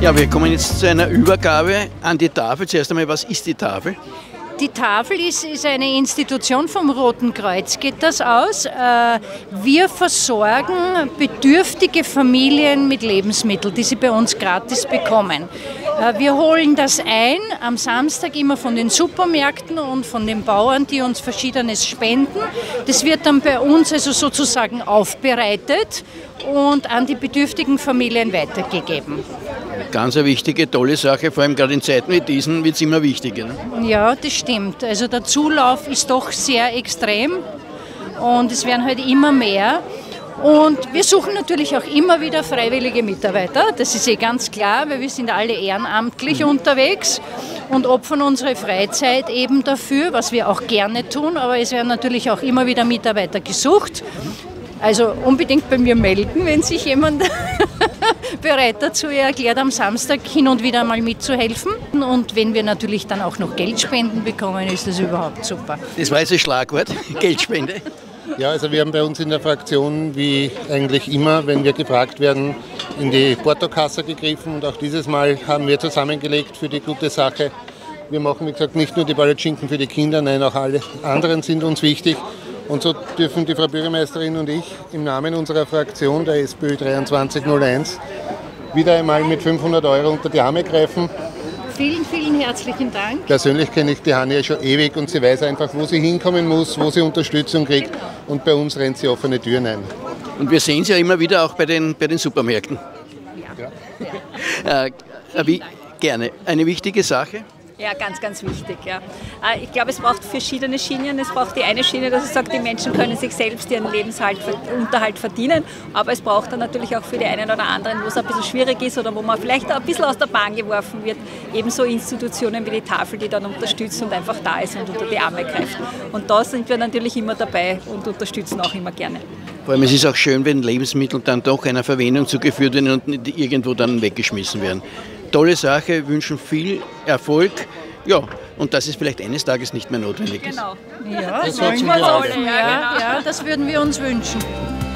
Ja, wir kommen jetzt zu einer Übergabe an die Tafel. Zuerst einmal, was ist die Tafel? Die Tafel ist eine Institution vom Roten Kreuz, geht das aus. Wir versorgen bedürftige Familien mit Lebensmitteln, die sie bei uns gratis bekommen. Wir holen das ein am Samstag immer von den Supermärkten und von den Bauern, die uns Verschiedenes spenden. Das wird dann bei uns also sozusagen aufbereitet und an die bedürftigen Familien weitergegeben. Ganz eine wichtige, tolle Sache, vor allem gerade in Zeiten wie diesen wird es immer wichtiger. Ne? Ja, das stimmt. Also der Zulauf ist doch sehr extrem und es werden halt immer mehr. Und wir suchen natürlich auch immer wieder freiwillige Mitarbeiter, das ist ganz klar, weil wir sind alle ehrenamtlich unterwegs und opfern unsere Freizeit eben dafür, was wir auch gerne tun, aber es werden natürlich auch immer wieder Mitarbeiter gesucht. Also unbedingt bei mir melden, wenn sich jemand bereit dazu erklärt, am Samstag hin und wieder mal mitzuhelfen. Und wenn wir natürlich dann auch noch Geldspenden bekommen, ist das überhaupt super. Das war jetzt das Schlagwort, Geldspende. Ja, also wir haben bei uns in der Fraktion, wie eigentlich immer, wenn wir gefragt werden, in die Portokasse gegriffen. Und auch dieses Mal haben wir zusammengelegt für die gute Sache. Wir machen, wie gesagt, nicht nur die Palatschinken für die Kinder, nein, auch alle anderen sind uns wichtig. Und so dürfen die Frau Bürgermeisterin und ich im Namen unserer Fraktion, der SPÖ 2301, wieder einmal mit 500 € unter die Arme greifen. Vielen, vielen herzlichen Dank. Persönlich kenne ich die Hanni ja schon ewig und sie weiß einfach, wo sie hinkommen muss, wo sie Unterstützung kriegt. Und bei uns rennt sie offene Türen ein. Und wir sehen sie ja immer wieder auch bei den Supermärkten. Ja. Wie gerne. Eine wichtige Sache. Ja, ganz, ganz wichtig. Ja. Ich glaube, es braucht verschiedene Schienen. Es braucht die eine Schiene, dass es sagt, die Menschen können sich selbst ihren Lebensunterhalt verdienen. Aber es braucht dann natürlich auch für die einen oder anderen, wo es ein bisschen schwierig ist oder wo man vielleicht ein bisschen aus der Bahn geworfen wird, ebenso Institutionen wie die Tafel, die dann unterstützen und einfach da ist und unter die Arme greift. Und da sind wir natürlich immer dabei und unterstützen auch immer gerne. Vor allem, es ist auch schön, wenn Lebensmittel dann doch einer Verwendung zugeführt werden und nicht irgendwo dann weggeschmissen werden. Tolle Sache, wünschen viel Erfolg. Ja, und dass es vielleicht eines Tages nicht mehr notwendig ist. Genau. Ja, das wollen wir alle. Ja, das würden wir uns wünschen.